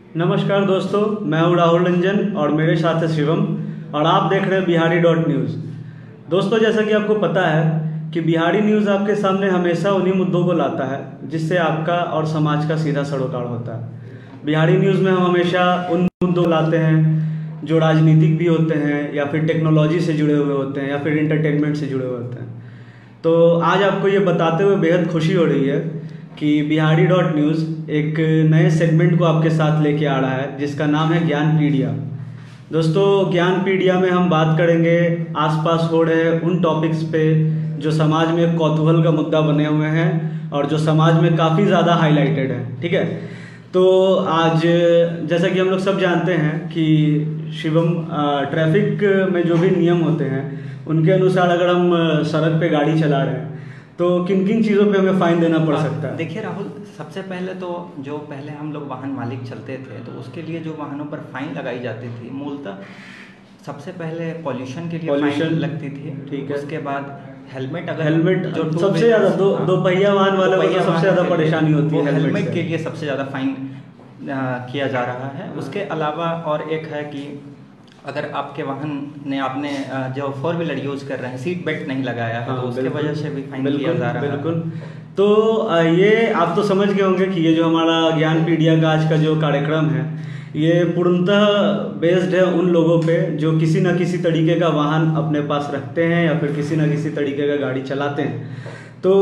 नमस्कार दोस्तों, मैं हूँ राहुल रंजन और मेरे साथ है शिवम और आप देख रहे हैं Bihar.Know। दोस्तों, जैसा कि आपको पता है कि बिहारी न्यूज़ आपके सामने हमेशा उन्हीं मुद्दों को लाता है जिससे आपका और समाज का सीधा सरोकार होता है। बिहारी न्यूज़ में हम हमेशा उन मुद्दों को लाते हैं जो राजनीतिक भी होते हैं या फिर टेक्नोलॉजी से जुड़े हुए होते हैं या फिर इंटरटेनमेंट से जुड़े हुए होते हैं। तो आज आपको ये बताते हुए बेहद खुशी हो रही है कि Bihar.Know एक नए सेगमेंट को आपके साथ लेके आ रहा है जिसका नाम है ज्ञान पीडिया। दोस्तों, ज्ञान पीडिया में हम बात करेंगे आसपास हो रहे उन टॉपिक्स पे जो समाज में एक कौतूहल का मुद्दा बने हुए हैं और जो समाज में काफ़ी ज़्यादा हाईलाइटेड है। ठीक है, तो आज जैसा कि हम लोग सब जानते हैं कि शिवम, ट्रैफिक में जो भी नियम होते हैं उनके अनुसार अगर हम सड़क पे गाड़ी चला रहे हैं तो किन किन चीज़ों पे हमें फाइन देना पड़ सकता है। देखिए राहुल, सबसे पहले तो जो पहले हम लोग वाहन मालिक चलते थे तो उसके लिए जो वाहनों पर फाइन लगाई जाती थी, मूलतः सबसे पहले पॉल्यूशन के लिए फाइन लगती थी। ठीक है, उसके बाद हेलमेट जो सबसे ज़्यादा दो पहिया वाहन वाले को सबसे ज़्यादा परेशाानी होती है। हेलमेट के लिए सबसे ज़्यादा फाइन किया जा रहा है। उसके अलावा और एक है कि अगर आपके वाहन ने आपने जो 4 व्हीलर यूज कर रहे हैं सीट बेल्ट नहीं लगाया है तो उसके वजह से भी फाइन किया जा रहा है। बिल्कुल। तो ये आप तो समझ गए होंगे कि ये जो हमारा ज्ञान पीडिया का आज का जो कार्यक्रम है ये पूर्णतः बेस्ड है उन लोगों पे जो किसी न किसी तरीके का वाहन अपने पास रखते हैं या फिर किसी न किसी तरीके का गाड़ी चलाते हैं। तो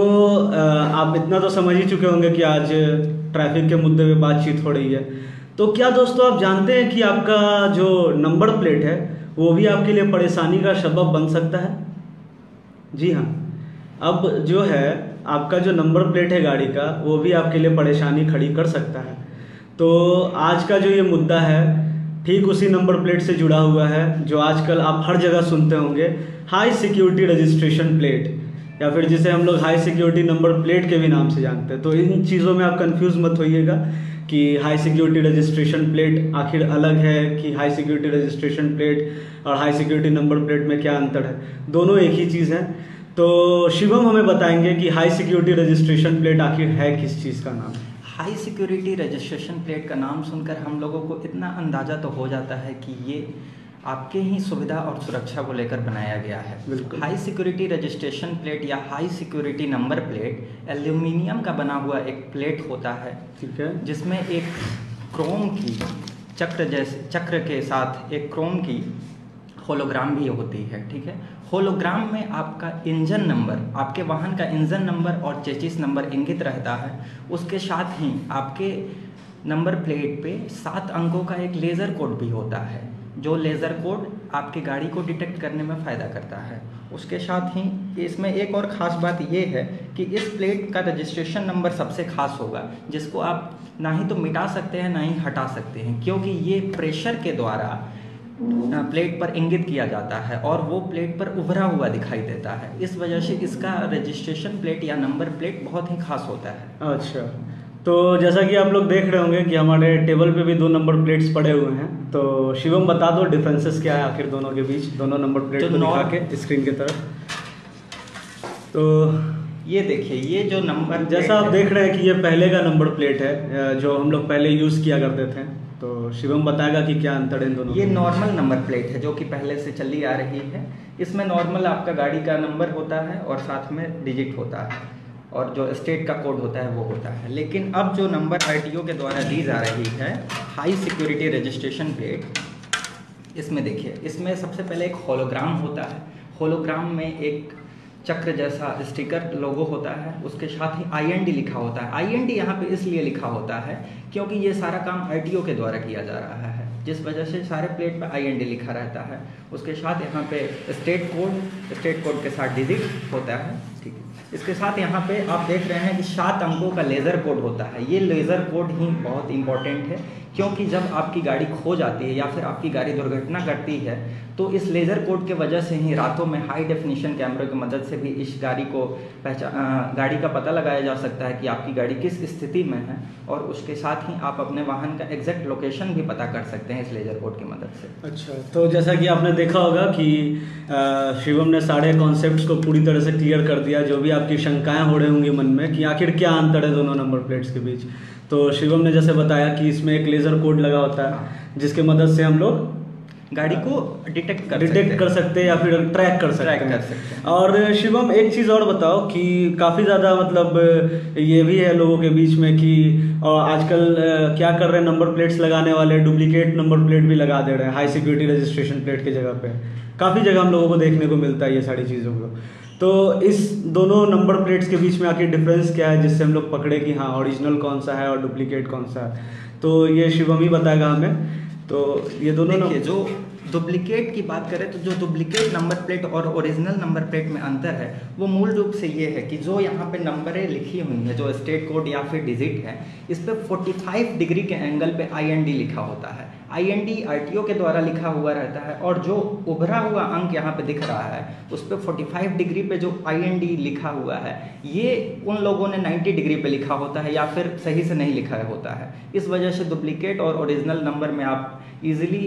आप इतना तो समझ ही चुके होंगे कि आज ट्रैफिक के मुद्दे पे बातचीत हो रही है। तो क्या दोस्तों आप जानते हैं कि आपका जो नंबर प्लेट है वो भी आपके लिए परेशानी का सबब बन सकता है? जी हाँ, अब जो है आपका जो नंबर प्लेट है गाड़ी का वो भी आपके लिए परेशानी खड़ी कर सकता है। तो आज का जो ये मुद्दा है ठीक उसी नंबर प्लेट से जुड़ा हुआ है जो आजकल आप हर जगह सुनते होंगे, हाई सिक्योरिटी रजिस्ट्रेशन प्लेट, या फिर जिसे हम लोग हाई सिक्योरिटी नंबर प्लेट के भी नाम से जानते हैं। तो इन चीज़ों में आप कंफ्यूज मत होइएगा कि हाई सिक्योरिटी रजिस्ट्रेशन प्लेट आखिर अलग है कि हाई सिक्योरिटी रजिस्ट्रेशन प्लेट और हाई सिक्योरिटी नंबर प्लेट में क्या अंतर है। दोनों एक ही चीज़ है। तो शिवम हमें बताएंगे कि हाई सिक्योरिटी रजिस्ट्रेशन प्लेट आखिर है किस चीज़ का नाम। हाई सिक्योरिटी रजिस्ट्रेशन प्लेट का नाम सुनकर हम लोगों को इतना अंदाज़ा तो हो जाता है कि ये आपके ही सुविधा और सुरक्षा को लेकर बनाया गया है। हाई सिक्योरिटी रजिस्ट्रेशन प्लेट या high security number plate aluminium का बना हुआ एक प्लेट होता है। ठीक है, जिसमें एक क्रोम की चक्र के साथ एक क्रोम की होलोग्राम भी होती है। ठीक है, होलोग्राम में आपका इंजन नंबर, आपके वाहन का इंजन नंबर और चेसिस नंबर इंगित रहता है। उसके साथ ही आपके नंबर प्लेट पे 7 अंकों का एक लेज़र कोड भी होता है जो लेज़र कोड आपकी गाड़ी को डिटेक्ट करने में फ़ायदा करता है। उसके साथ ही इसमें एक और ख़ास बात ये है कि इस प्लेट का रजिस्ट्रेशन नंबर सबसे ख़ास होगा जिसको आप ना ही तो मिटा सकते हैं ना ही हटा सकते हैं, क्योंकि ये प्रेशर के द्वारा प्लेट पर इंगित किया जाता है और वो प्लेट पर उभरा हुआ दिखाई देता है। इस वजह से इसका रजिस्ट्रेशन प्लेट या नंबर प्लेट बहुत ही खास होता है। अच्छा, तो जैसा कि आप लोग देख रहे होंगे कि हमारे टेबल पे भी 2 नंबर प्लेट्स पड़े हुए हैं। तो शिवम बता दो डिफरेंसेस क्या है आखिर दोनों के बीच, दोनों नंबर प्लेट को दिखा के स्क्रीन की तरफ। तो ये देखिए, ये जो नंबर जैसा आप देख रहे हैं कि ये पहले का नंबर प्लेट है जो हम लोग पहले यूज़ किया करते थे। तो शिवम बताएगा कि क्या अंतर है इन दोनों। ये नॉर्मल नंबर प्लेट है जो कि पहले से चली आ रही है। इसमें नॉर्मल आपका गाड़ी का नंबर होता है और साथ में डिजिट होता है और जो स्टेट का कोड होता है वो होता है। लेकिन अब जो नंबर आरटीओ के द्वारा दी जा रही है हाई सिक्योरिटी रजिस्ट्रेशन प्लेट, इसमें देखिए, इसमें सबसे पहले एक होलोग्राम होता है। होलोग्राम में एक चक्र जैसा स्टिकर लोगो होता है, उसके साथ ही IND लिखा होता है। IND यहाँ पे इसलिए लिखा होता है क्योंकि ये सारा काम आरटीओ के द्वारा किया जा रहा है, जिस वजह से सारे प्लेट पे IND लिखा रहता है। उसके साथ यहाँ पे स्टेट कोड के साथ डिजिट होता है। ठीक है, इसके साथ यहाँ पे आप देख रहे हैं कि 7 अंकों का लेज़र कोड होता है। ये लेज़र कोड ही बहुत इंपॉर्टेंट है क्योंकि जब आपकी गाड़ी खो जाती है या फिर आपकी गाड़ी दुर्घटना करती है तो इस लेज़र कोड के वजह से ही रातों में हाई डेफिनेशन कैमरे की मदद से भी इस गाड़ी को गाड़ी का पता लगाया जा सकता है कि आपकी गाड़ी किस स्थिति में है, और उसके साथ ही आप अपने वाहन का एग्जैक्ट लोकेशन भी पता कर सकते हैं इस लेज़र कोड की मदद से। अच्छा, तो जैसा कि आपने देखा होगा कि शिवम ने सारे कॉन्सेप्ट्स को पूरी तरह से क्लियर कर दिया, जो भी आपकी शंकाएं हो रही होंगी मन में कि आखिर क्या अंतर है दोनों नंबर प्लेट्स के बीच। तो शिवम ने जैसे बताया कि इसमें एक लेज़र कोड लगा होता है जिसके मदद से हम लोग गाड़ी को डिटेक्ट कर सकते हैं या फिर ट्रैक कर सकते हैं। और शिवम एक चीज़ और बताओ कि काफ़ी ज़्यादा मतलब ये भी है लोगों के बीच में कि आजकल क्या कर रहे हैं, नंबर प्लेट्स लगाने वाले डुप्लीकेट नंबर प्लेट भी लगा दे रहे हैं हाई सिक्योरिटी रजिस्ट्रेशन प्लेट की जगह पे। काफ़ी जगह हम लोगों को देखने को मिलता है ये सारी चीज़ों को। तो इस दोनों नंबर प्लेट्स के बीच में आखिर डिफरेंस क्या है जिससे हम लोग पकड़े कि हाँ ओरिजिनल कौन सा है और डुप्लीकेट कौन सा है, तो ये शिवम ही बताएगा हमें। तो ये दोनों देखिए, जो डुप्लीकेट की बात करें तो जो डुप्लीकेट नंबर प्लेट और ओरिजिनल नंबर प्लेट में अंतर है वो मूल रूप से ये है कि जो यहाँ पे नंबरें लिखी हुई हैं, जो स्टेट कोड या फिर डिजिट है, इस पे 45 डिग्री के एंगल पे IND लिखा होता है। IND RTO के द्वारा लिखा हुआ रहता है और जो उभरा हुआ अंक यहाँ पे दिख रहा है उस पे 45 डिग्री पे जो IND लिखा हुआ है ये उन लोगों ने 90 डिग्री पे लिखा होता है या फिर सही से नहीं लिखा होता है। इस वजह से डुप्लीकेट और ओरिजिनल नंबर में आप इजीली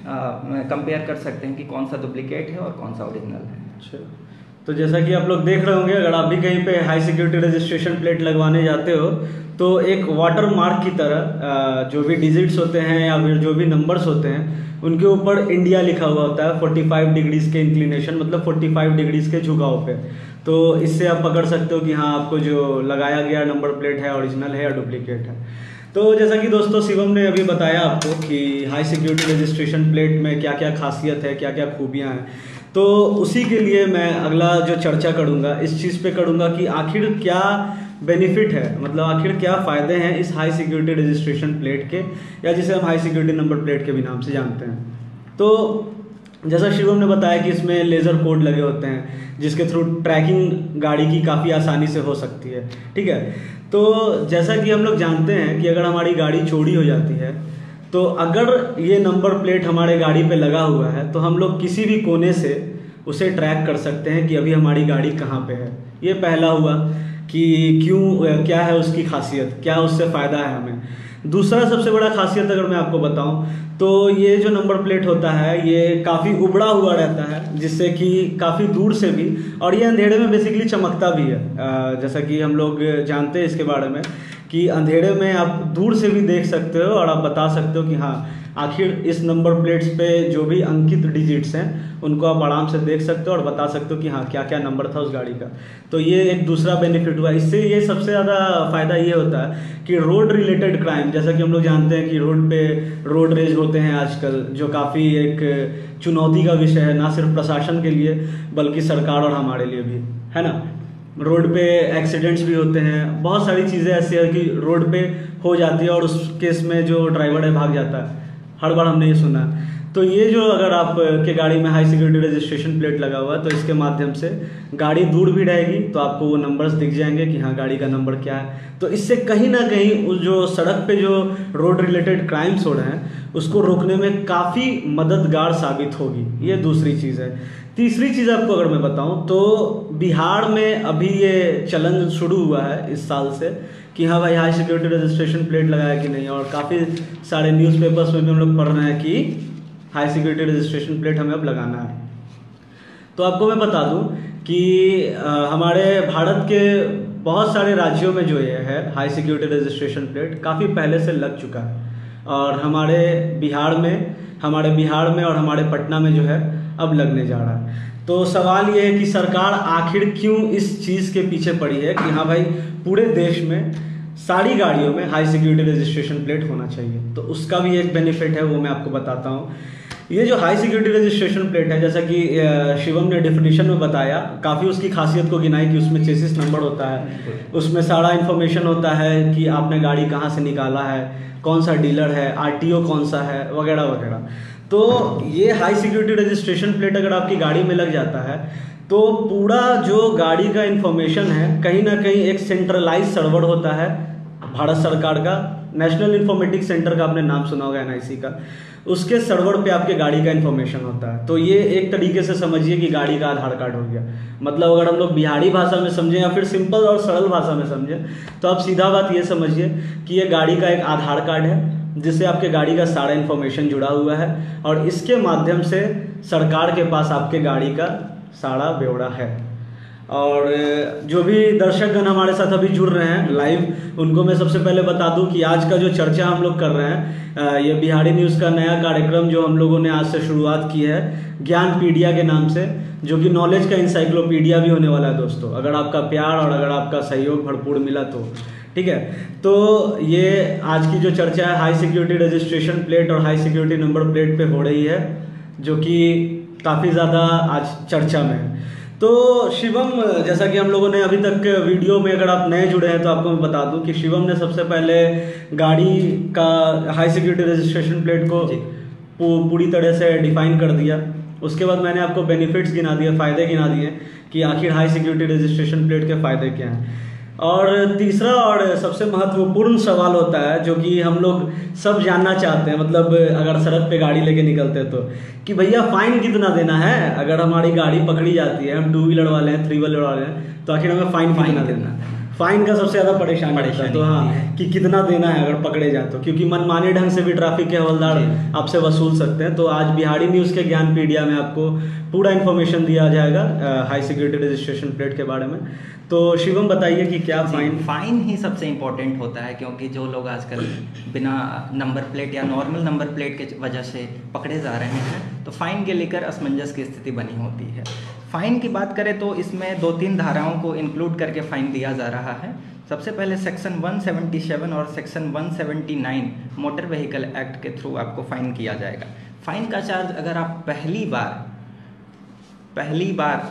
कंपेयर कर सकते हैं कि कौन सा डुप्लीकेट है और कौन सा ओरिजिनल है। अच्छा, तो जैसा कि आप लोग देख रहे होंगे, अगर आप भी कहीं पे हाई सिक्योरिटी रजिस्ट्रेशन प्लेट लगवाने जाते हो तो एक वाटर मार्क की तरह जो भी डिजिट्स होते हैं या फिर जो भी नंबर्स होते हैं उनके ऊपर इंडिया लिखा हुआ होता है 45 डिग्रीज के इंक्लिनेशन, मतलब 45 डिग्रीज के झुकाव पे। तो इससे आप पकड़ सकते हो कि हाँ आपको जो लगाया गया नंबर प्लेट है ओरिजिनल है या डुप्लीकेट है। तो जैसा कि दोस्तों शिवम ने अभी बताया आपको कि हाई सिक्योरिटी रजिस्ट्रेशन प्लेट में क्या क्या खासियत है, क्या क्या खूबियाँ हैं, तो उसी के लिए मैं अगला जो चर्चा करूँगा इस चीज़ पे करूँगा कि आखिर क्या बेनिफिट है, मतलब आखिर क्या फ़ायदे हैं इस हाई सिक्योरिटी रजिस्ट्रेशन प्लेट के, या जिसे हम हाई सिक्योरिटी नंबर प्लेट के भी नाम से जानते हैं। तो जैसा शिवम ने बताया कि इसमें लेज़र कोड लगे होते हैं जिसके थ्रू ट्रैकिंग गाड़ी की काफ़ी आसानी से हो सकती है, ठीक है। तो जैसा कि हम लोग जानते हैं कि अगर हमारी गाड़ी चोरी हो जाती है तो अगर ये नंबर प्लेट हमारे गाड़ी पे लगा हुआ है तो हम लोग किसी भी कोने से उसे ट्रैक कर सकते हैं कि अभी हमारी गाड़ी कहाँ पे है। ये पहला हुआ कि क्यों, क्या है उसकी खासियत, क्या उससे फ़ायदा है हमें। दूसरा सबसे बड़ा खासियत अगर मैं आपको बताऊं तो ये जो नंबर प्लेट होता है ये काफ़ी उबड़ा हुआ रहता है जिससे कि काफ़ी दूर से भी, और ये अंधेरे में बेसिकली चमकता भी है। जैसा कि हम लोग जानते हैं इसके बारे में कि अंधेरे में आप दूर से भी देख सकते हो और आप बता सकते हो कि हाँ आखिर इस नंबर प्लेट्स पे जो भी अंकित डिजिट्स हैं उनको आप आराम से देख सकते हो और बता सकते हो कि हाँ क्या क्या नंबर था उस गाड़ी का। तो ये एक दूसरा बेनिफिट हुआ। इससे ये सबसे ज़्यादा फ़ायदा ये होता है कि रोड रिलेटेड क्राइम, जैसा कि हम लोग जानते हैं कि रोड पे रोड रेज होते हैं आजकल, जो काफ़ी एक चुनौती का विषय है ना सिर्फ प्रशासन के लिए बल्कि सरकार और हमारे लिए भी, है ना। रोड पे एक्सीडेंट्स भी होते हैं, बहुत सारी चीज़ें ऐसी है कि रोड पे हो जाती है और उस केस में जो ड्राइवर है भाग जाता है, हर बार हमने ये सुना। तो ये जो अगर आप के गाड़ी में हाई सिक्योरिटी रजिस्ट्रेशन प्लेट लगा हुआ है तो इसके माध्यम से गाड़ी दूर भी रहेगी तो आपको वो नंबर्स दिख जाएंगे कि हाँ गाड़ी का नंबर क्या है। तो इससे कहीं ना कहीं उस जो सड़क पे जो रोड रिलेटेड क्राइम्स हो रहे हैं उसको रोकने में काफ़ी मददगार साबित होगी। ये दूसरी चीज़ है। तीसरी चीज़ आपको अगर मैं बताऊं तो बिहार में अभी ये चलन शुरू हुआ है इस साल से कि हाँ भाई हाई सिक्योरिटी रजिस्ट्रेशन प्लेट लगाया कि नहीं, और काफ़ी सारे न्यूज़पेपर्स में भी हम लोग पढ़ रहे हैं कि हाई सिक्योरिटी रजिस्ट्रेशन प्लेट हमें अब लगाना है। तो आपको मैं बता दूं कि हमारे भारत के बहुत सारे राज्यों में जो ये है हाई सिक्योरिटी रजिस्ट्रेशन प्लेट काफ़ी पहले से लग चुका है, और हमारे बिहार में और हमारे पटना में जो है अब लगने जा रहा है। तो सवाल ये है कि सरकार आखिर क्यों इस चीज़ के पीछे पड़ी है कि हाँ भाई पूरे देश में सारी गाड़ियों में हाई सिक्योरिटी रजिस्ट्रेशन प्लेट होना चाहिए। तो उसका भी एक बेनिफिट है, वो मैं आपको बताता हूँ। ये जो हाई सिक्योरिटी रजिस्ट्रेशन प्लेट है, जैसा कि शिवम ने डेफिनेशन में बताया, काफ़ी उसकी खासियत को गिनाई कि उसमें चेसिस नंबर होता है, उसमें सारा इन्फॉर्मेशन होता है कि आपने गाड़ी कहाँ से निकाला है, कौन सा डीलर है, RTO कौन सा है, वगैरह वगैरह। तो ये हाई सिक्योरिटी रजिस्ट्रेशन प्लेट अगर आपकी गाड़ी में लग जाता है तो पूरा जो गाड़ी का इन्फॉर्मेशन है कहीं ना कहीं एक सेंट्रलाइज सर्वर होता है भारत सरकार का, नेशनल इन्फॉर्मेटिक्स सेंटर का आपने नाम सुना होगा, NIC का, उसके सर्वर पे आपके गाड़ी का इन्फॉर्मेशन होता है। तो ये एक तरीके से समझिए कि गाड़ी का आधार कार्ड हो गया। मतलब अगर हम लोग बिहारी भाषा में समझें या फिर सिंपल और सरल भाषा में समझें तो आप सीधा बात ये समझिए कि ये गाड़ी का एक आधार कार्ड है जिससे आपके गाड़ी का सारा इन्फॉर्मेशन जुड़ा हुआ है, और इसके माध्यम से सरकार के पास आपके गाड़ी का सारा ब्यौरा है। और जो भी दर्शकगण हमारे साथ अभी जुड़ रहे हैं लाइव, उनको मैं सबसे पहले बता दूं कि आज का जो चर्चा हम लोग कर रहे हैं, ये बिहारी न्यूज़ का नया कार्यक्रम जो हम लोगों ने आज से शुरुआत की है ज्ञानपीडिया के नाम से, जो कि नॉलेज का इंसाइक्लोपीडिया भी होने वाला है दोस्तों, अगर आपका प्यार और अगर आपका सहयोग भरपूर मिला तो ठीक है। तो ये आज की जो चर्चा है हाई सिक्योरिटी रजिस्ट्रेशन प्लेट और हाई सिक्योरिटी नंबर प्लेट पे हो रही है, जो कि काफ़ी ज़्यादा आज चर्चा में है। तो शिवम, जैसा कि हम लोगों ने अभी तक वीडियो में, अगर आप नए जुड़े हैं तो आपको मैं बता दूं कि शिवम ने सबसे पहले गाड़ी का हाई सिक्योरिटी रजिस्ट्रेशन प्लेट को पूरी तरह से डिफाइन कर दिया। उसके बाद मैंने आपको बेनिफिट्स गिना दिए, फ़ायदे गिना दिए कि आखिर हाई सिक्योरिटी रजिस्ट्रेशन प्लेट के फ़ायदे क्या हैं। और तीसरा और सबसे महत्वपूर्ण सवाल होता है जो कि हम लोग सब जानना चाहते हैं, मतलब अगर सड़क पे गाड़ी लेके निकलते हैं तो, कि भैया फाइन कितना देना है अगर हमारी गाड़ी पकड़ी जाती है, हम 2 व्हीलर वाले हैं, 3 व्हीलर वाले हैं, तो आखिर हमें फाइन कितना देना है। फाइन का सबसे ज़्यादा परेशानी है तो हाँ, कि कितना देना है अगर पकड़े जाए तो, क्योंकि मनमाने ढंग से भी ट्रैफिक के हवलदार आपसे वसूल सकते हैं। तो आज बिहारी न्यूज़ के ज्ञानपीडिया में आपको पूरा इन्फॉर्मेशन दिया जाएगा हाई सिक्योरिटी रजिस्ट्रेशन प्लेट के बारे में। तो शिवम बताइए कि क्या फाइन ही सबसे इम्पोर्टेंट होता है, क्योंकि जो लोग आजकल बिना नंबर प्लेट या नॉर्मल नंबर प्लेट के वजह से पकड़े जा रहे हैं, तो फाइन के लेकर असमंजस की स्थिति बनी होती है। फाइन की बात करें तो इसमें 2-3 धाराओं को इंक्लूड करके फाइन दिया जा रहा है। सबसे पहले सेक्शन 177 और सेक्शन 179 मोटर व्हीकल एक्ट के थ्रू आपको फाइन किया जाएगा। फाइन का चार्ज अगर आप पहली बार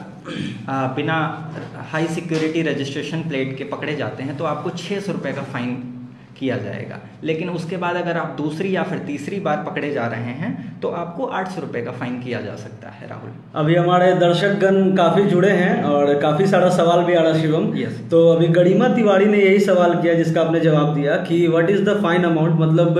बिना हाई सिक्योरिटी रजिस्ट्रेशन प्लेट के पकड़े जाते हैं तो आपको 600 रुपये का फाइन किया जाएगा। लेकिन उसके बाद अगर आप दूसरी या फिर तीसरी बार पकड़े जा रहे हैं तो आपको 800 रुपये का फाइन किया जा सकता है। राहुल, अभी हमारे दर्शकगण काफ़ी जुड़े हैं और काफ़ी सारा सवाल भी आ रहा शिवम। तो अभी गरिमा तिवारी ने यही सवाल किया जिसका आपने जवाब दिया कि what is the fine amount, मतलब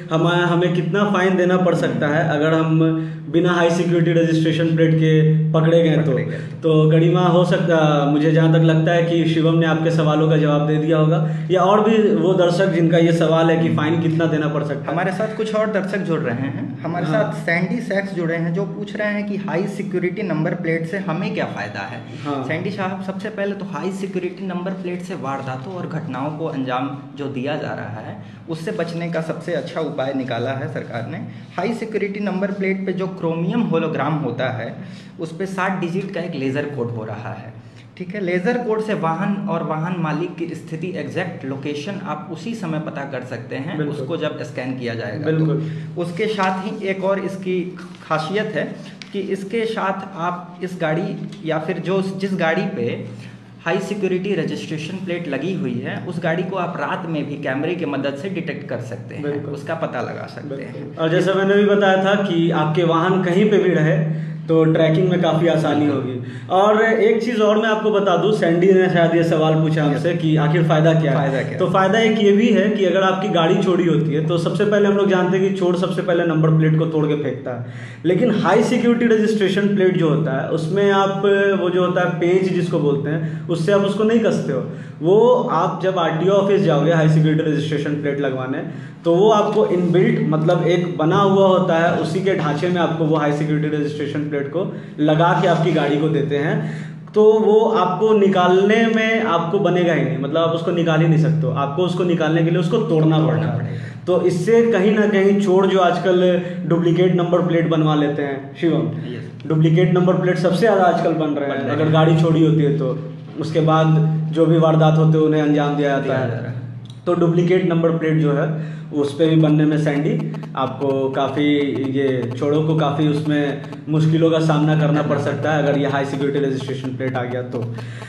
हमें कितना फाइन देना पड़ सकता है अगर हम बिना हाई सिक्योरिटी रजिस्ट्रेशन प्लेट के पकड़े गए तो गरिमा, हो सकता, मुझे जहाँ तक लगता है कि शिवम ने आपके सवालों का जवाब दे दिया होगा, या और भी वो दर्शक जिनका ये सवाल है कि फाइन कितना देना पड़ सकता है। हमारे साथ कुछ और दर्शक जुड़ रहे हैं, हमारे साथ सैंडी सैक्स जुड़े हैं जो पूछ रहे हैं कि हाई सिक्योरिटी नंबर प्लेट से हमें क्या फ़ायदा है। सैंडी साहब, सबसे पहले तो हाई सिक्योरिटी नंबर प्लेट से वारदातों और घटनाओं को अंजाम जो दिया जा रहा है उससे बचने का सबसे अच्छा उपाय निकाला है सरकार ने। हाई सिक्योरिटी नंबर प्लेट पे जो क्रोमियम होलोग्राम होता है उस पे 60 डिजिट का एक लेज़र कोड हो रहा है, ठीक है। लेज़र कोड से वाहन और वाहन मालिक की स्थिति, एग्जैक्ट लोकेशन आप उसी समय पता कर सकते हैं उसको जब स्कैन किया जाएगा तो। उसके साथ ही एक और इसकी खासियत है कि इसके साथ आप इस गाड़ी या फिर जिस गाड़ी पे हाई सिक्योरिटी रजिस्ट्रेशन प्लेट लगी हुई है उस गाड़ी को आप रात में भी कैमरे की मदद से डिटेक्ट कर सकते हैं, उसका पता लगा सकते हैं। और जैसा मैंने भी बताया था कि आपके वाहन कहीं पे भी रहे तो ट्रैकिंग में काफ़ी आसानी होगी। और एक चीज़ और मैं आपको बता दूं, सैंडी ने शायद ये सवाल पूछा हमसे कि आखिर फ़ायदा क्या है। तो फ़ायदा एक ये भी है कि अगर आपकी गाड़ी चोरी होती है तो सबसे पहले हम लोग जानते हैं कि चोर सबसे पहले नंबर प्लेट को तोड़ के फेंकता है, लेकिन हाई सिक्योरिटी रजिस्ट्रेशन प्लेट जो होता है उसमें आप वो जो होता है पेज जिसको बोलते हैं, उससे आप उसको नहीं कसते हो। वो आप जब RTO ऑफिस जाओगे हाई सिक्योरिटी रजिस्ट्रेशन प्लेट लगवाने, तो वो आपको इनबिल्ट, मतलब एक बना हुआ होता है, उसी के ढांचे में आपको वो हाई सिक्योरिटी रजिस्ट्रेशन प्लेट को लगा के आपकी गाड़ी को देते हैं। तो वो आपको निकालने में आपको बनेगा ही नहीं, मतलब आप उसको निकाल ही नहीं सकते हो, आपको उसको निकालने के लिए उसको तोड़ना पड़ेगा। तो इससे कहीं ना कहीं चोर जो आजकल डुप्लीकेट नंबर प्लेट बनवा लेते हैं शिवम, डुप्लीकेट नंबर प्लेट सबसे ज़्यादा आजकल बन रहे हैं। अगर गाड़ी चोरी होती है तो उसके बाद जो भी वारदात होते हैं उन्हें अंजाम दिया जाता है। तो डुप्लीकेट नंबर प्लेट जो है उस पर भी बनने में सैंडी आपको काफ़ी, ये चोरों को काफ़ी उसमें मुश्किलों का सामना करना पड़ सकता है अगर ये हाई सिक्योरिटी रजिस्ट्रेशन प्लेट आ गया तो।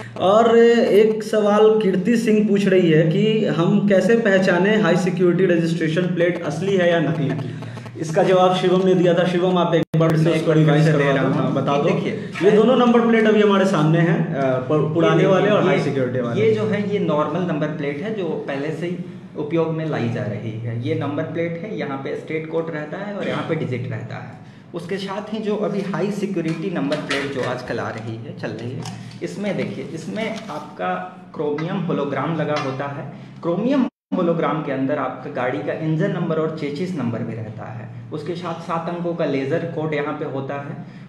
और एक सवाल कीर्ति सिंह पूछ रही है कि हम कैसे पहचाने हाई सिक्योरिटी रजिस्ट्रेशन प्लेट असली है या नकली। इसका जवाब शिवम ने दिया था। शिवम, आप एक बार से उसको रिवाइज करवा दो, बता दो। ये दोनों नंबर प्लेट अभी हमारे सामने हैं, पुराने वाले और हाई सिक्योरिटी वाले। ये जो है ये नॉर्मल नंबर प्लेट है जो पहले से ही उपयोग में लाई जा रही है। ये नंबर प्लेट है, यहाँ पे स्टेट कोड रहता है और यहाँ पे डिजिट रहता है। उसके साथ ही जो अभी हाई सिक्योरिटी नंबर प्लेट जो आजकल आ रही है, चल रही है, इसमें देखिए, इसमें आपका क्रोमियम होलोग्राम लगा होता है। क्रोमियम होलोग्राम के अंदर आपका गाड़ी का इंजन नंबर और चेसिस नंबर भी रहता है। उसके साथ 7 अंकों का लेज़र कोड यहाँ पे होता है।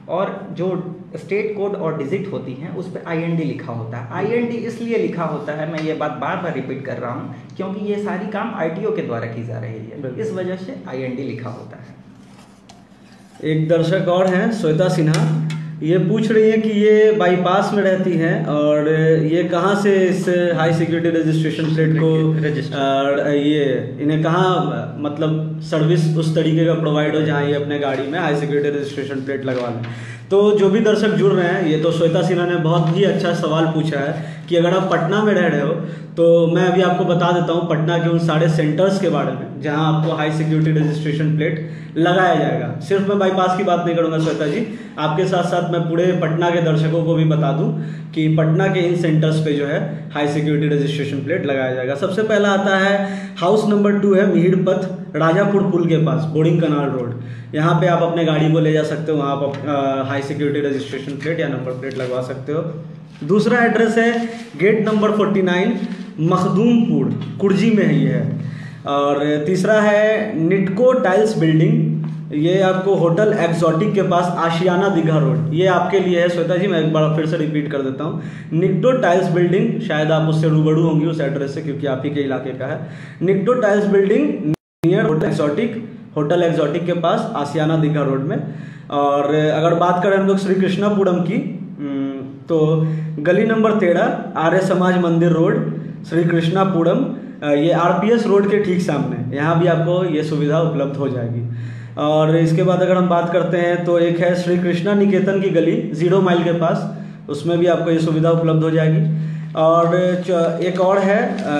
और जो स्टेट कोड और डिजिट होती हैं उस पर IND लिखा होता है। IND इसलिए लिखा होता है, मैं ये बात बार बार रिपीट कर रहा हूँ, क्योंकि ये सारी काम RTO के द्वारा की जा रही है, इस वजह से IND लिखा होता है। एक दर्शक और हैं श्वेता सिन्हा, ये पूछ रही है कि ये बाईपास में रहती हैं और ये कहाँ से इस हाई सिक्योरिटी रजिस्ट्रेशन प्लेट को ये इन्हें कहाँ मतलब सर्विस उस तरीके का प्रोवाइड हो जहाँ ये अपने गाड़ी में हाई सिक्योरिटी रजिस्ट्रेशन प्लेट लगवा लें। तो जो भी दर्शक जुड़ रहे हैं, ये तो श्वेता सिन्हा ने बहुत ही अच्छा सवाल पूछा है कि अगर आप पटना में रह रहे हो तो मैं अभी आपको बता देता हूँ पटना के उन सारे सेंटर्स के बारे में जहाँ आपको हाई सिक्योरिटी रजिस्ट्रेशन प्लेट लगाया जाएगा। सिर्फ मैं बाईपास की बात नहीं करूँगा श्वेता जी, आपके साथ साथ मैं पूरे पटना के दर्शकों को भी बता दूं कि पटना के इन सेंटर्स पे जो है हाई सिक्योरिटी रजिस्ट्रेशन प्लेट लगाया जाएगा। सबसे पहला आता है हाउस नंबर 2 है मिहिर पथ, राजापुर पुल के पास, बोर्डिंग कनाल रोड। यहाँ पे आप अपने गाड़ी को ले जा सकते हो, वहाँ आप हाई सिक्योरिटी रजिस्ट्रेशन प्लेट या नंबर प्लेट लगवा सकते हो। दूसरा एड्रेस है गेट नंबर 49 मखदूमपुर, कुर्जी में ही है। और तीसरा है निटको टाइल्स बिल्डिंग, ये आपको होटल एक्सोटिक के पास आशियाना दीघा रोड, ये आपके लिए है श्वेता जी। मैं एक बार फिर से रिपीट कर देता हूँ, निटको टाइल्स बिल्डिंग, शायद आप उससे रूबरू होंगी उस एड्रेस से क्योंकि आप ही के इलाके का है। Nitco tiles building near hotel exotic के पास आशियाना दीघा रोड में। और अगर बात करें हम लोग श्री कृष्णापुरम की, तो गली नंबर 13 आर्य समाज मंदिर रोड, श्री कृष्णापुरम, ये RPS रोड के ठीक सामने, यहाँ भी आपको ये सुविधा उपलब्ध हो जाएगी। और इसके बाद अगर हम बात करते हैं तो एक है श्री कृष्णा निकेतन की गली 0 माइल के पास, उसमें भी आपको ये सुविधा उपलब्ध हो जाएगी। और एक और है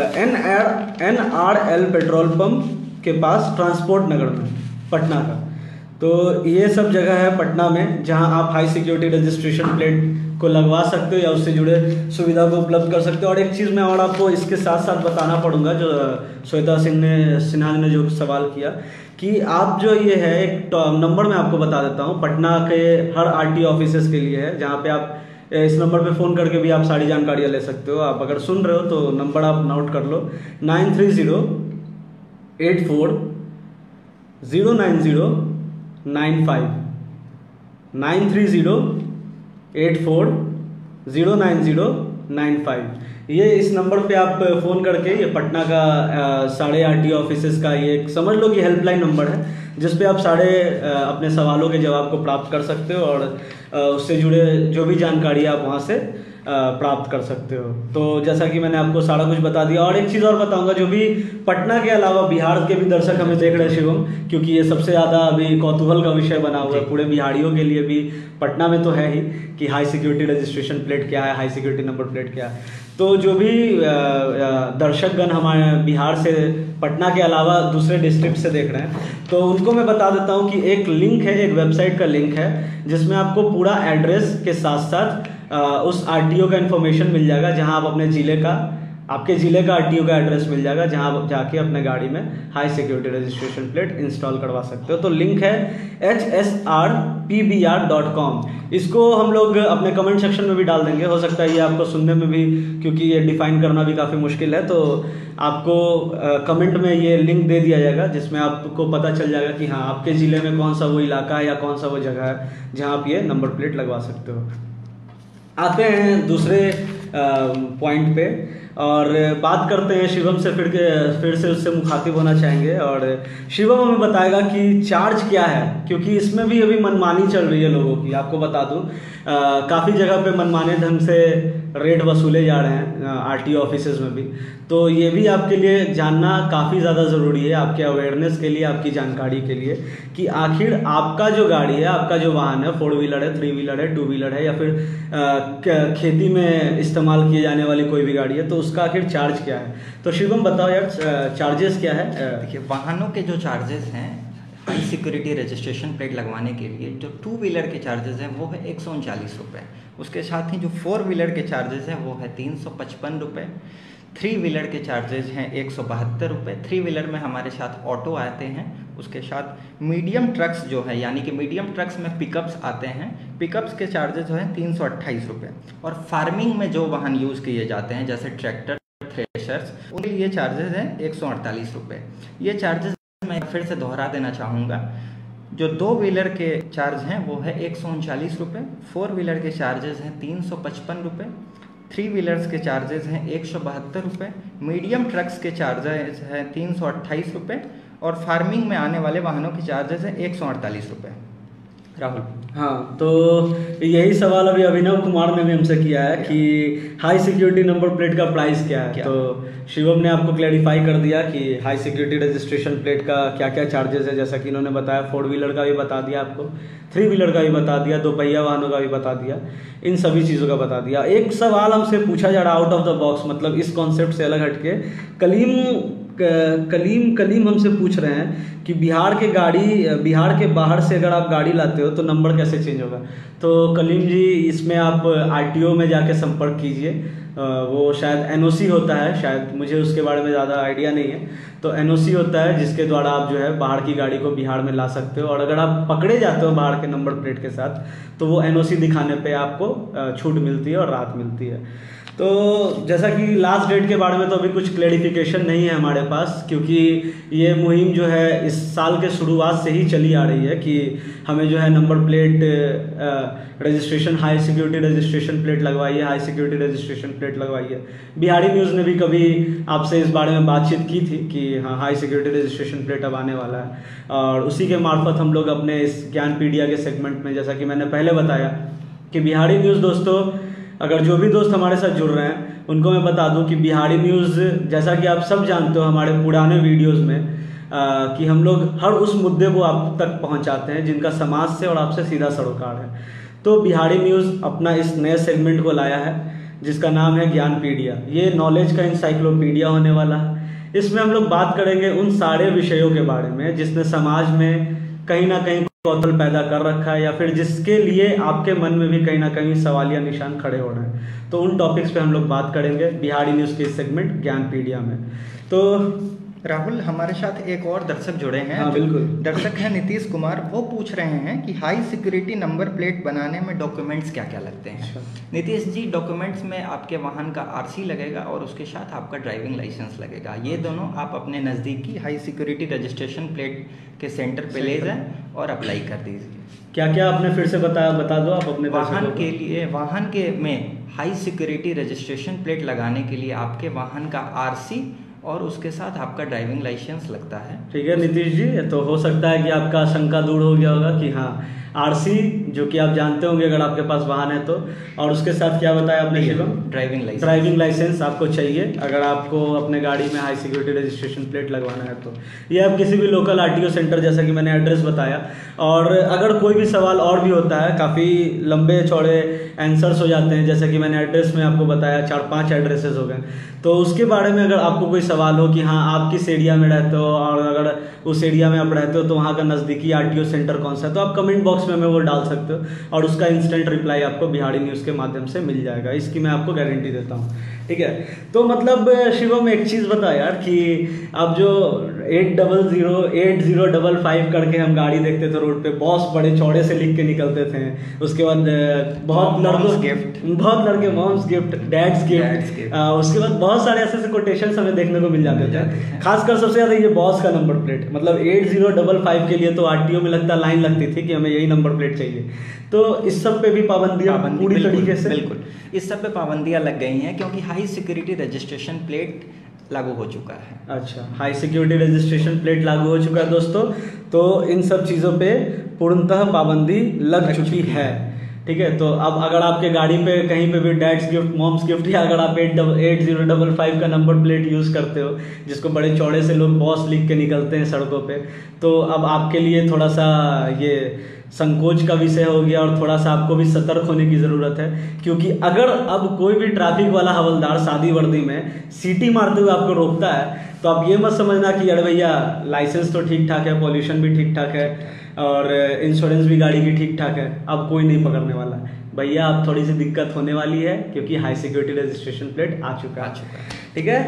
NRL पेट्रोल पंप के पास ट्रांसपोर्ट नगर में, पटना का। तो ये सब जगह है पटना में जहां आप हाई सिक्योरिटी रजिस्ट्रेशन प्लेट को लगवा सकते हो या उससे जुड़े सुविधा को उपलब्ध कर सकते हो। और एक चीज़ मैं और आपको इसके साथ साथ बताना पड़ूंगा, जो श्वेता सिन्हा ने जो सवाल किया कि आप जो ये है एक नंबर मैं आपको बता देता हूँ, पटना के हर RTO ऑफिसेस के लिए है, जहाँ पे आप इस नंबर पे फ़ोन करके भी आप सारी जानकारियाँ ले सकते हो। आप अगर सुन रहे हो तो नंबर आप नोट कर लो, 93084090995, 93084090995। ये इस नंबर पे आप फ़ोन करके ये पटना का सारे RTO ऑफिसेस का ये समझ लो कि हेल्पलाइन नंबर है, जिस पे आप सारे अपने सवालों के जवाब को प्राप्त कर सकते हो और उससे जुड़े जो भी जानकारी आप वहाँ से प्राप्त कर सकते हो। तो जैसा कि मैंने आपको सारा कुछ बता दिया। और एक चीज़ और बताऊंगा, जो भी पटना के अलावा बिहार के भी दर्शक हमें देख रहे हैं शिवम, क्योंकि ये सबसे ज़्यादा अभी कौतूहल का विषय बना हुआ है पूरे बिहारियों के लिए भी, पटना में तो है ही कि हाई सिक्योरिटी रजिस्ट्रेशन प्लेट क्या है, हाई सिक्योरिटी नंबर प्लेट क्या है। तो जो भी दर्शकगण हमारे बिहार से, पटना के अलावा दूसरे डिस्ट्रिक्ट से देख रहे हैं, तो उनको मैं बता देता हूँ कि एक लिंक है, एक वेबसाइट का लिंक है जिसमें आपको पूरा एड्रेस के साथ साथ उस RTO का इन्फॉर्मेशन मिल जाएगा, जहां आप अपने जिले का, आपके जिले का RTO का एड्रेस मिल जाएगा, जहां आप जाके अपने गाड़ी में high security registration plate install करवा सकते हो। तो लिंक है hsrpbr.com, इसको हम लोग अपने कमेंट सेक्शन में भी डाल देंगे। हो सकता है ये आपको सुनने में भी, क्योंकि ये डिफाइन करना भी काफ़ी मुश्किल है, तो आपको कमेंट में ये लिंक दे दिया जाएगा जिसमें आपको पता चल जाएगा कि हाँ आपके ज़िले में कौन सा वो इलाका है या कौन सा वो जगह है जहाँ आप ये नंबर प्लेट लगवा सकते हो। आते हैं दूसरे पॉइंट पे और बात करते हैं शिवम से, फिर से उससे मुखातिब होना चाहेंगे और शिवम हमें बताएगा कि चार्ज क्या है, क्योंकि इसमें भी अभी मनमानी चल रही है लोगों की। आपको बता दूं काफ़ी जगह पे मनमाने ढंग से रेट वसूले जा रहे हैं RTO ऑफिसेज में भी। तो ये भी आपके लिए जानना काफ़ी ज़्यादा ज़रूरी है, आपके अवेयरनेस के लिए, आपकी जानकारी के लिए, कि आखिर आपका जो गाड़ी है, आपका जो वाहन है, 4 व्हीलर है, 3 व्हीलर है, 2 व्हीलर है या फिर खेती में इस्तेमाल किए जाने वाली कोई भी गाड़ी है, तो उसका आखिर चार्ज क्या है। तो शिवम बताओ यार, चार्जेस क्या है। देखिए, वाहनों के जो चार्जेस हैं हाई सिक्योरिटी रजिस्ट्रेशन प्लेट लगवाने के लिए, जो 2 व्हीलर के चार्जेस हैं वो है 139 रुपये। उसके साथ ही जो 4 व्हीलर के चार्जेस हैं वो है 355 रुपये। 3 व्हीलर के चार्जेस हैं 172 रुपये। 3 व्हीलर में हमारे साथ ऑटो आते हैं। उसके साथ मीडियम ट्रक्स जो है, यानी कि मीडियम ट्रक्स में पिकअप्स आते हैं, पिकअप्स के चार्जेस जो हैं 328 रुपये। और फार्मिंग में जो वाहन यूज़ किए जाते हैं जैसे ट्रैक्टर, थ्रेशर्स, उनके लिए चार्जेस हैं 148 रुपये। ये चार्जेस मैं फिर से दोहरा देना चाहूँगा, जो 2 व्हीलर के चार्ज हैं वो है 139 रुपये, 4 व्हीलर के चार्जेस हैं 355 रुपये, 3 व्हीलर्स के चार्जेस हैं 172 रुपये, मीडियम ट्रक्स के चार्जेस हैं 328 रुपये और फार्मिंग में आने वाले वाहनों के चार्जेस हैं 148 रुपये। राहुल, हाँ, तो यही सवाल अभी अभिनव कुमार ने भी हमसे किया है कि हाई सिक्योरिटी नंबर प्लेट का प्राइस क्या है। तो शिवम ने आपको क्लैरिफाई कर दिया कि हाई सिक्योरिटी रजिस्ट्रेशन प्लेट का क्या क्या चार्जेस है, जैसा कि इन्होंने बताया। 4 व्हीलर का भी बता दिया आपको, 3 व्हीलर का भी बता दिया, 2 पहिया वाहनों का भी बता दिया, इन सभी चीज़ों का बता दिया। एक सवाल हमसे पूछा जा रहा आउट ऑफ द बॉक्स, मतलब इस कॉन्सेप्ट से अलग हटके, कलीम हमसे पूछ रहे हैं कि बिहार के बाहर से अगर आप गाड़ी लाते हो तो नंबर कैसे चेंज होगा। तो कलीम जी, इसमें आप आरटीओ में जाके संपर्क कीजिए, वो शायद एनओसी होता है, शायद मुझे उसके बारे में ज़्यादा आइडिया नहीं है। तो एनओसी होता है जिसके द्वारा आप जो है बाहर की गाड़ी को बिहार में ला सकते हो, और अगर आप पकड़े जाते हो बाहर के नंबर प्लेट के साथ तो वो एनओसी दिखाने पे आपको छूट मिलती है और राहत मिलती है। तो जैसा कि लास्ट डेट के बारे में तो अभी कुछ क्लैरिफिकेशन नहीं है हमारे पास, क्योंकि ये मुहिम जो है इस साल के शुरुआत से ही चली आ रही है कि हमें जो है number plate registration, high security registration plate लगवाइए, हाई सिक्योरिटी रजिस्ट्रेशन प्लेट लगवाइए। बिहारी न्यूज़ ने भी कभी आपसे इस बारे में बातचीत की थी कि हाँ, हाई सिक्योरिटी रजिस्ट्रेशन प्लेट अब आने वाला है, और उसी के मार्फत हम लोग अपने इस ज्ञानपीडिया के सेगमेंट में, जैसा कि मैंने पहले बताया कि बिहारी न्यूज़ दोस्तों, अगर जो भी दोस्त हमारे साथ जुड़ रहे हैं उनको मैं बता दूं कि बिहारी न्यूज़, जैसा कि आप सब जानते हो हमारे पुराने वीडियोस में, कि हम लोग हर उस मुद्दे को आप तक पहुंचाते हैं जिनका समाज से और आपसे सीधा सरोकार है। तो बिहारी न्यूज़ अपना इस नए सेगमेंट को लाया है जिसका नाम है ज्ञानपीडिया। ये नॉलेज का इंसाइक्लोपीडिया होने वाला है। इसमें हम लोग बात करेंगे उन सारे विषयों के बारे में जिसने समाज में कहीं ना कहीं कौतूहल पैदा कर रखा है, या फिर जिसके लिए आपके मन में भी कहीं ना कहीं सवालिया निशान खड़े हो रहे हैं। तो उन टॉपिक्स पे हम लोग बात करेंगे बिहारी न्यूज़ के इस सेगमेंट ज्ञानपीडिया में। तो राहुल, हमारे साथ एक और दर्शक जुड़े हैं। हाँ, बिल्कुल। दर्शक हैं नीतीश कुमार। वो पूछ रहे हैं कि हाई सिक्योरिटी नंबर प्लेट बनाने में डॉक्यूमेंट्स क्या क्या लगते हैं। नीतीश जी, डॉक्यूमेंट्स में आपके वाहन का आरसी लगेगा और उसके साथ आपका ड्राइविंग लाइसेंस लगेगा। ये दोनों आप अपने नज़दीकी हाई सिक्योरिटी रजिस्ट्रेशन प्लेट के सेंटर पे ले जाएं और अप्लाई कर दीजिए। क्या क्या आपने फिर से बता दो आप अपने वाहन के लिए, वाहन के में हाई सिक्योरिटी रजिस्ट्रेशन प्लेट लगाने के लिए आपके वाहन का आरसी और उसके साथ आपका ड्राइविंग लाइसेंस लगता है। ठीक है नीतीश जी, तो हो सकता है कि आपका शंका दूर हो गया होगा कि हाँ, आरसी जो कि आप जानते होंगे अगर आपके पास वाहन है तो, और उसके साथ क्या बताया आपने शिवम? ड्राइविंग लाइसेंस आपको चाहिए अगर आपको अपने गाड़ी में हाई सिक्योरिटी रजिस्ट्रेशन प्लेट लगवाना है तो। ये आप किसी भी लोकल आरटीओ सेंटर, जैसा कि मैंने एड्रेस बताया, और अगर कोई भी सवाल और भी होता है, काफ़ी लंबे चौड़े आंसर्स हो जाते हैं, जैसे कि मैंने एड्रेस में आपको बताया 4-5 एड्रेसेस हो गए, तो उसके बारे में अगर आपको कोई सवाल हो कि हाँ आप किस एरिया में रहते हो और अगर उस एरिया में आप रहते हो तो वहाँ का नज़दीकी आरटीओ सेंटर कौन सा है, तो आप कमेंट बॉक्स में हमें वो डाल सकते हो और उसका इंस्टेंट रिप्लाई आपको बिहारी न्यूज़ के माध्यम से मिल जाएगा। इसकी मैं आपको गारंटी देता हूँ। ठीक है, तो मतलब शिवम एक चीज़ बता यार कि अब जो 8005 करके हम गाड़ी देखते थे रोड पे, बॉस बड़े चौड़े से लिख के निकलते थे, उसके बाद बहुत लड़के मॉम्स गिफ्ट, डैड्स गिफ्ट, उसके बाद बहुत सारे ऐसे कोटेशन हमें देखने को मिल जाते थे। खासकर सबसे ज़्यादा ये बॉस का नंबर प्लेट, मतलब 8055 के लिए तो आरटीओ में लगता लाइन लगती थी कि हमें यही नंबर प्लेट चाहिए। तो इस सब पे भी पाबंदियां पूरी तरीके से, बिल्कुल इस सब पे पाबंदियां लग गई हैं क्योंकि हाई सिक्योरिटी रजिस्ट्रेशन प्लेट लागू हो चुका है। अच्छा, हाई सिक्योरिटी रजिस्ट्रेशन प्लेट लागू हो चुका है दोस्तों, तो इन सब चीज़ों पे पूर्णतः पाबंदी लग चुकी है। ठीक है, तो अब अगर आपके गाड़ी पे कहीं पे भी डैड्स गिफ्ट, मॉम्स गिफ्ट, या अगर आप 8055 का नंबर प्लेट यूज़ करते हो जिसको बड़े चौड़े से लोग बॉस लिख के निकलते हैं सड़कों पे, तो अब आपके लिए थोड़ा सा ये संकोच का विषय हो गया और थोड़ा सा आपको भी सतर्क होने की ज़रूरत है, क्योंकि अगर अब कोई भी ट्रैफिक वाला हवलदार सादी वर्दी में सीटी मारते हुए आपको रोकता है तो आप ये मत समझना कि अरे भैया लाइसेंस तो ठीक ठाक है, पॉल्यूशन भी ठीक ठाक है और इंश्योरेंस भी गाड़ी की ठीक ठाक है, अब कोई नहीं पकड़ने वाला। भैया अब थोड़ी सी दिक्कत होने वाली है क्योंकि हाई सिक्योरिटी रजिस्ट्रेशन प्लेट आ चुका है। ठीक है,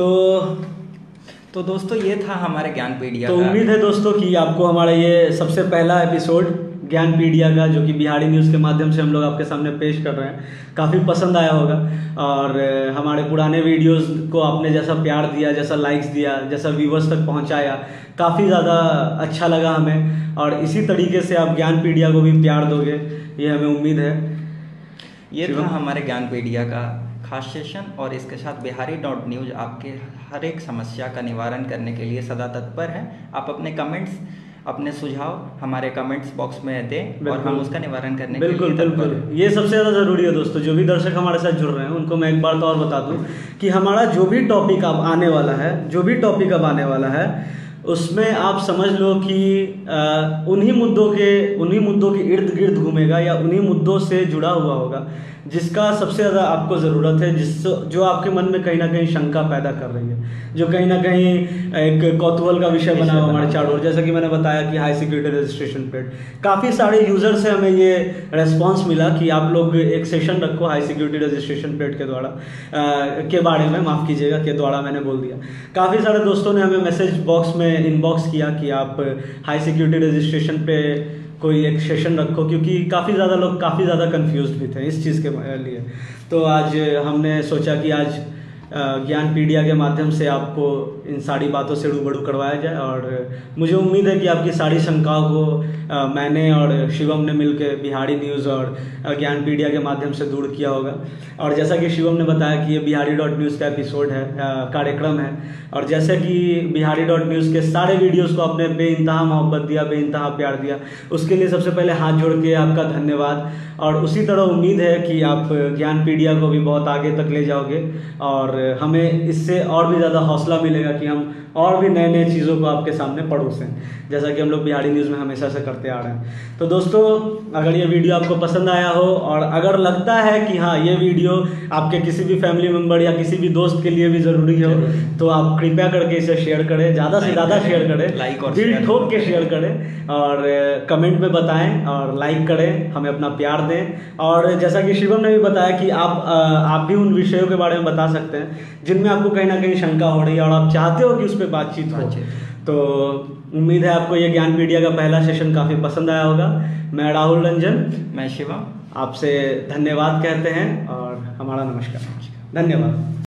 तो दोस्तों ये था हमारे ज्ञानपीडिया। तो उम्मीद है दोस्तों कि आपको हमारा ये सबसे पहला एपिसोड ज्ञानपीडिया का, जो कि बिहारी न्यूज़ के माध्यम से हम लोग आपके सामने पेश कर रहे हैं, काफ़ी पसंद आया होगा। और हमारे पुराने वीडियोस को आपने जैसा प्यार दिया, जैसा लाइक्स दिया, जैसा व्यूवर्स तक पहुंचाया, काफ़ी ज़्यादा अच्छा लगा हमें। और इसी तरीके से आप ज्ञानपीडिया को भी प्यार दोगे, ये हमें उम्मीद है। ये था हमारे ज्ञानपीडिया का खास सेशन, और इसके साथ Bihar.Know आपके हर एक समस्या का निवारण करने के लिए सदा तत्पर है। आप अपने कमेंट्स, अपने सुझाव हमारे कमेंट्स बॉक्स में दें और हम उसका निवारण करने के लिए बिल्कुल ये सबसे ज़्यादा ज़रूरी है दोस्तों। जो भी दर्शक हमारे साथ जुड़ रहे हैं उनको मैं एक बार तो और बता दूं कि हमारा जो भी टॉपिक अब आने वाला है उसमें आप समझ लो कि उन्हीं मुद्दों के इर्द गिर्द घूमेगा, या उन्हीं मुद्दों से जुड़ा हुआ होगा जिसका सबसे ज़्यादा आपको ज़रूरत है, जो आपके मन में कहीं ना कहीं शंका पैदा कर रही है, जो कहीं ना कहीं एक कौतूहल का विषय बना हुआ हमारे चारों ओर। जैसा कि मैंने बताया कि हाई सिक्योरिटी रजिस्ट्रेशन प्लेट, काफ़ी सारे यूज़र से हमें ये रेस्पॉन्स मिला कि आप लोग एक सेशन रखो हाई सिक्योरिटी रजिस्ट्रेशन प्लेट के द्वारा के बारे में, माफ़ कीजिएगा के द्वारा मैंने बोल दिया। काफ़ी सारे दोस्तों ने हमें मैसेज बॉक्स में इनबॉक्स किया कि आप हाई सिक्योरिटी रजिस्ट्रेशन पे कोई एक सेशन रखो, क्योंकि काफ़ी ज़्यादा लोग काफ़ी ज़्यादा कंफ्यूज भी थे इस चीज़ के लिए। तो आज हमने सोचा कि आज ज्ञानपीडिया के माध्यम से आपको इन सारी बातों से रूबरू करवाया जाए, और मुझे उम्मीद है कि आपकी सारी शंकाओं को मैंने और शिवम ने मिलकर बिहारी न्यूज़ और ज्ञानपीडिया के माध्यम से दूर किया होगा। और जैसा कि शिवम ने बताया कि ये Bihar.Know का एपिसोड है, कार्यक्रम है, और जैसे कि Bihar.Know के सारे वीडियोस को आपने बेइंतहा मोहब्बत दिया, बेइंतहा प्यार दिया, उसके लिए सबसे पहले हाथ जोड़ के आपका धन्यवाद। और उसी तरह उम्मीद है कि आप ज्ञानपीडिया को भी बहुत आगे तक ले जाओगे, और हमें इससे और भी ज़्यादा हौसला मिलेगा कि हम और भी नए नए चीज़ों को आपके सामने परोसें, जैसा कि हम लोग बिहारी न्यूज़ में हमेशा से करते आ रहे हैं। तो दोस्तों, अगर ये वीडियो आपको पसंद आया हो, और अगर लगता है कि हाँ ये वीडियो आपके किसी भी फैमिली मेम्बर या किसी भी दोस्त के लिए भी ज़रूरी हो, तो आप कृपया करके इसे शेयर करें, ज़्यादा से ज़्यादा शेयर करें, लाइक और दिल ठोक के शेयर करें, और कमेंट में बताएं और लाइक करें, हमें अपना प्यार दें। और जैसा कि शिवम ने भी बताया कि आप भी उन विषयों के बारे में बता सकते हैं जिनमें आपको कहीं ना कहीं शंका हो रही है और आप चाहते हो कि उस पर बातचीत हो। तो उम्मीद है आपको ये ज्ञानपीडिया का पहला सेशन काफ़ी पसंद आया होगा। मैं राहुल रंजन, मैं शिवम, आपसे धन्यवाद कहते हैं और हमारा नमस्कार। धन्यवाद।